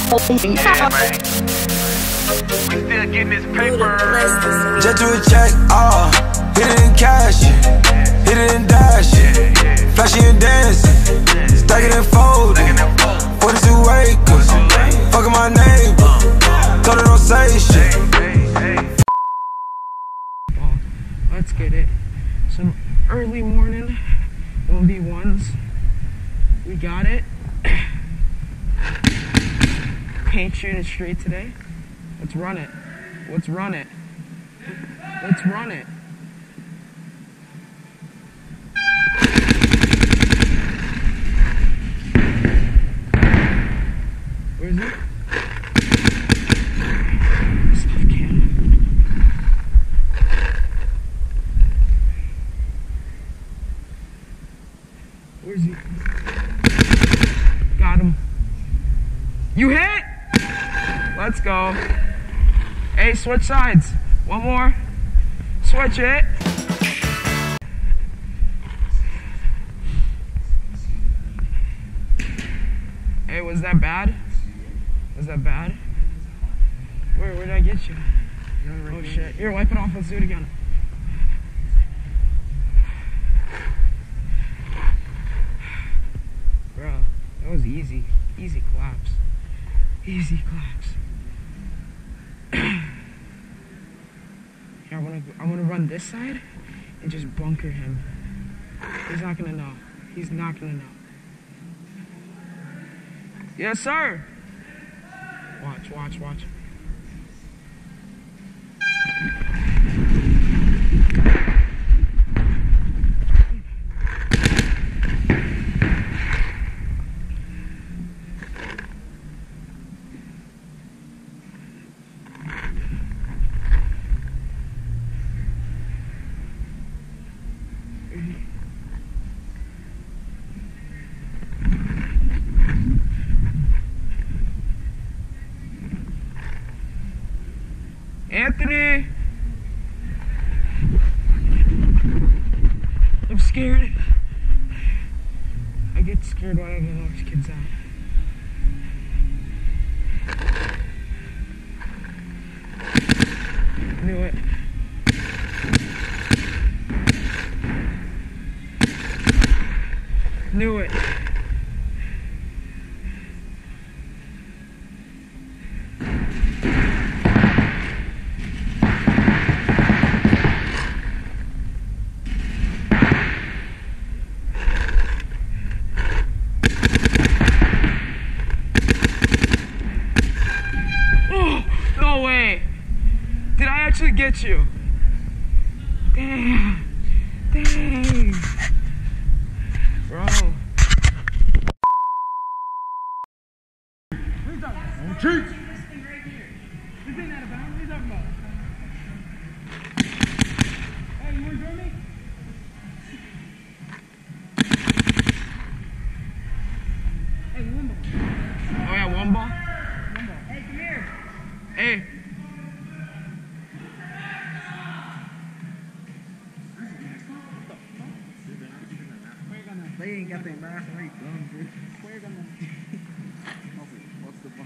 Yeah, man. We still getting this paper. Just do a check, hit it in cash, hit it in dash, flashy and dancing, stack it and fold it, 42 acres, fucking my neighbor, told her don't say shit. Let's get it. Some early morning 1v1s. We got it. Paint shooting straight today. Let's run it. Let's run it. Let's run it. Where is he? Stuff can. Where is he? Got him. You hit? Let's go. Hey, switch sides. One more. Switch it. Hey, was that bad? Was that bad? Where did I get you? Oh shit. Here, wipe it off. Let's do it again. Bro, that was easy. Easy claps. Easy claps. Here, I'm gonna run this side and just bunker him. He's not gonna know. He's not gonna know. Yes, sir. Watch, watch, watch. Anthony! I'm scared. I get scared when I don't know which kid's out. Knew it. Knew it. No way! Did I actually get you? Damn! Dang! Bro. Cheat! Hey, you wanna join me? Hey, one ball. Oh yeah, one ball? One ball. Hey, come here. Hey. They ain't got that last rate done, dude. Where gonna? What's the ball?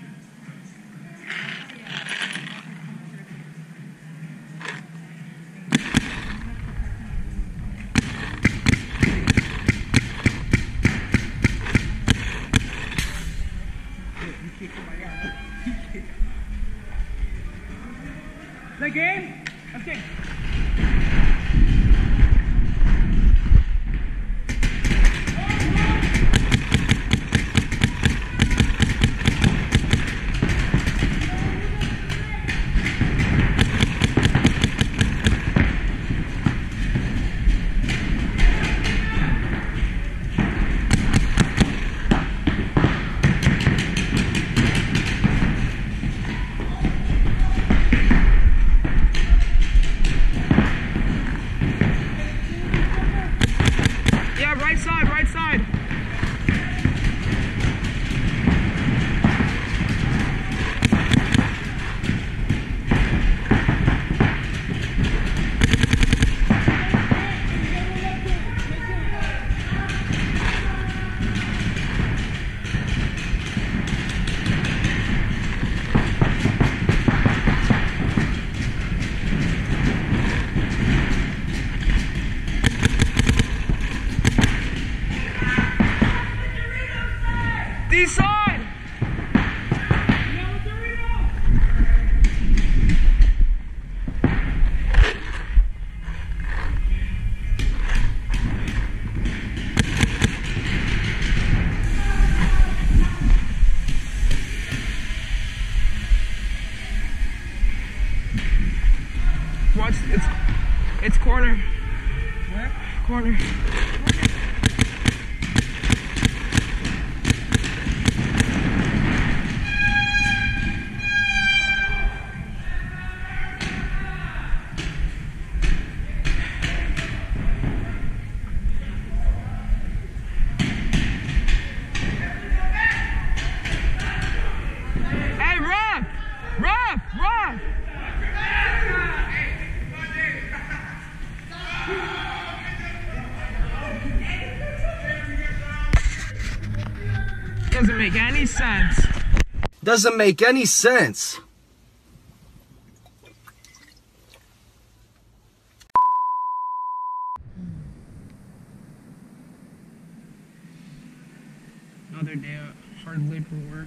You kicked somebody out. The game? Okay. Corner. Where? Corner. Hey, ref! Ref! Ref! Doesn't make any sense. Doesn't make any sense. Another day of hard labor work.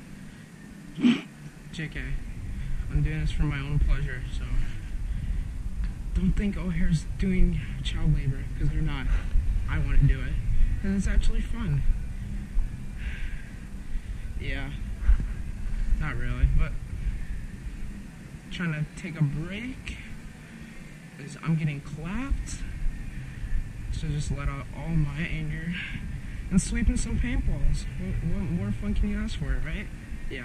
JK, I'm doing this for my own pleasure, so don't think O'Hare's doing child labor, because they're not. I want to do it, and it's actually fun. Yeah, not really, but trying to take a break because I'm getting clapped, so just let out all my anger and sweeping some paintballs. What more fun can you ask for, right? Yeah.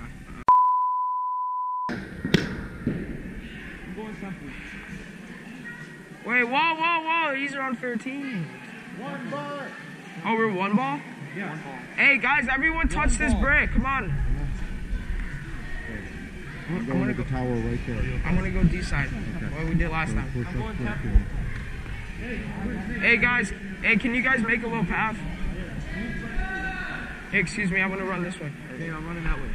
I'm going something. Wait, whoa! These are unfair teams. One ball. Oh, we're one ball? Yeah. One ball. Hey guys, everyone touch this brick. Come on. I'm going to the tower right there. I'm gonna go D side. What we did last time. Push I'm up going quick. Hey guys, hey, can you guys make a little path? Hey, excuse me, I'm gonna run this way. Okay, I'm running that way.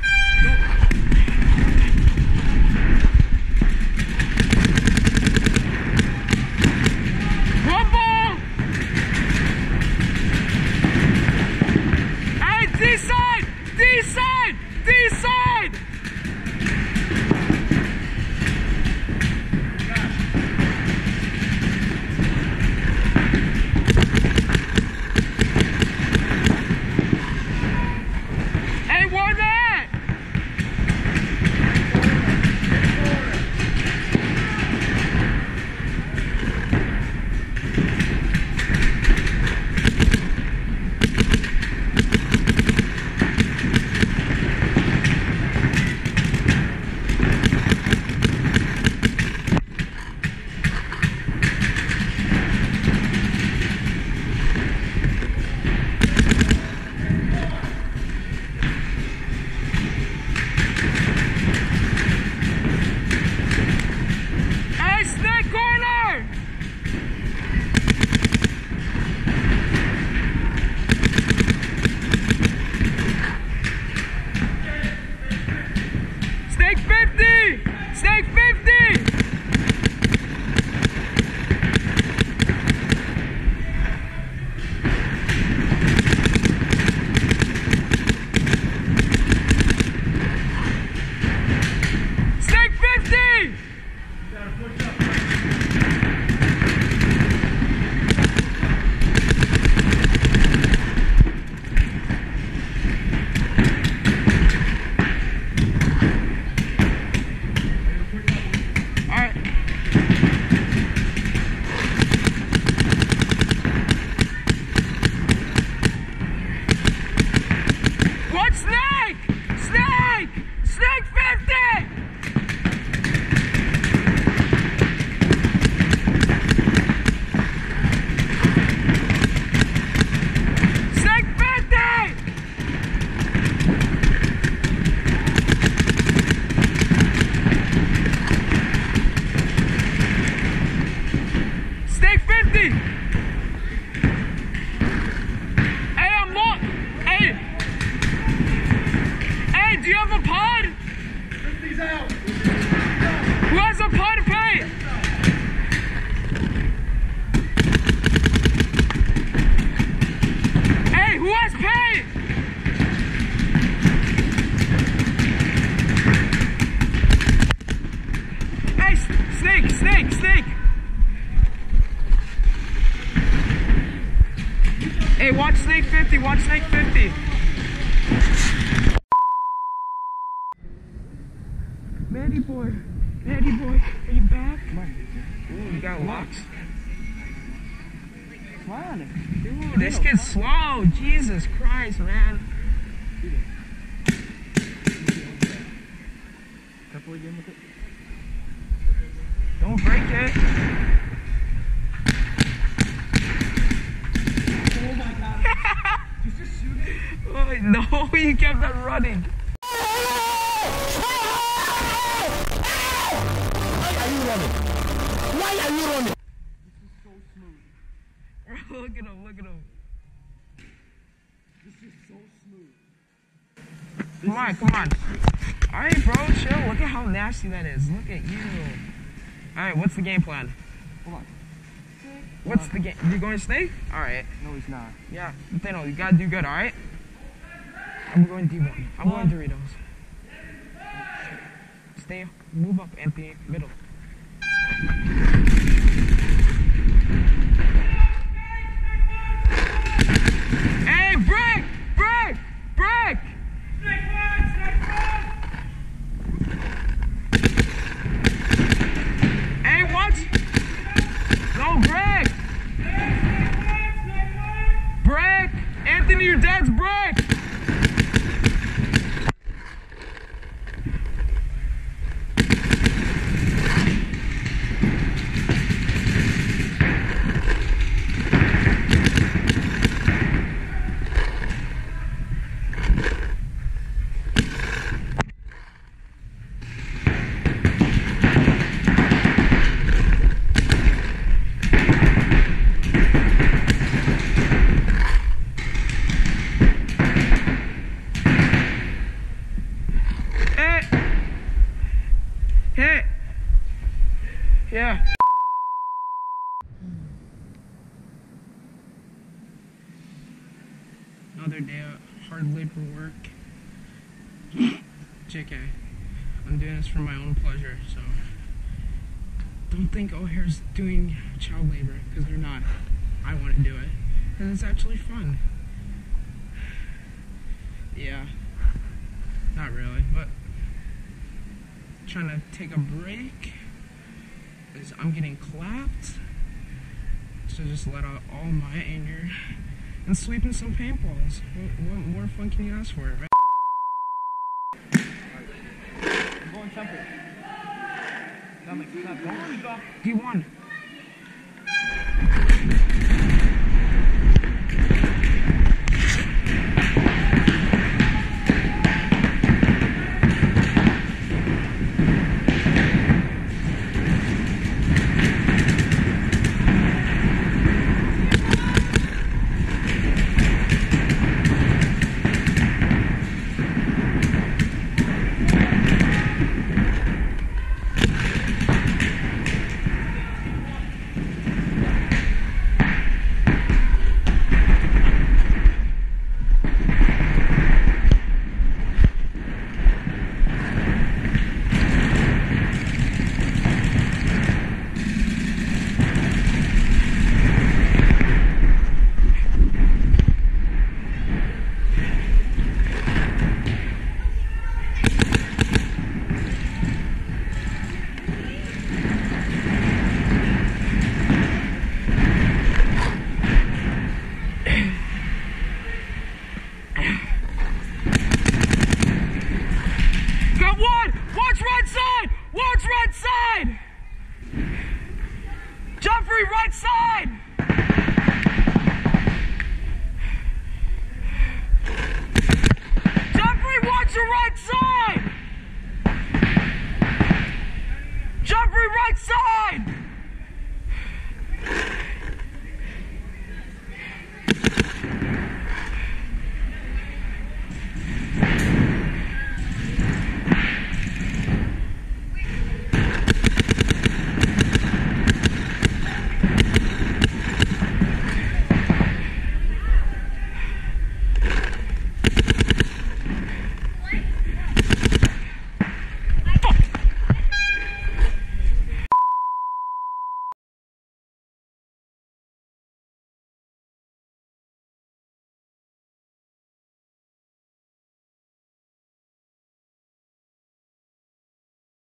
One ball! Hey, D side! D side! D side! Hey, one man! Hey, snake corner! Snake 50! Snake 50! Snake 50! Alright. What snake? Snake! Snake 50! Snake 50! Snake 50! Hey, I'm not. Hey! Hey, do you have a pod? 50's out. Who has a pod of paint? Hey, who has paint? Hey, snake! Hey, watch snake 50, watch snake 50. Mandy boy. Eddie boy, are you back? Come on. Ooh, you got locks? Come on. Dude, this kid's slow. Jesus Christ, man. Careful again with it. Don't break it. Oh my god. Did you just shoot it? Oh, no, you kept on running. Why are you running? This is so smooth. Look at him, look at him. This is so smooth. Come on, come on. Alright, bro, chill. Look at how nasty that is. Look at you. Alright, what's the game plan? Hold on. What's the game? You going to stay? Alright. No, he's not. Yeah, Nathaniel, you gotta do good, alright? I'm going D1. I'm going Doritos. Stay. Move up, Anthony. Middle. Hey, break! Break! Break! Hey, what? No, break! Break! Anthony, your dad's break! Yeah. Another day of hard labor work. JK. I'm doing this for my own pleasure, so don't think O'Hare's doing child labor, because they're not. I want to do it, and it's actually fun. Yeah. Not really, but trying to take a break. I'm getting clapped, so just let out all my anger and sweeping some paintballs. What more fun can you ask for, right? I'm going temple. Don't leave off. D1.